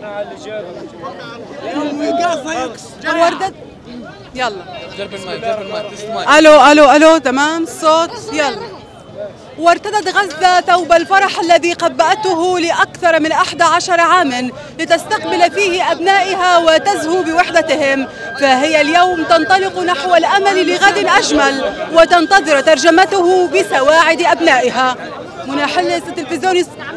وردة يلا الو تمام الصوت يلا. وارتدت غزة ثوب الفرح الذي قبأته لأكثر من 11 عاما لتستقبل فيه أبنائها وتزهو بوحدتهم، فهي اليوم تنطلق نحو الأمل لغد أجمل وتنتظر ترجمته بسواعد أبنائها. منى حلس، التلفزيون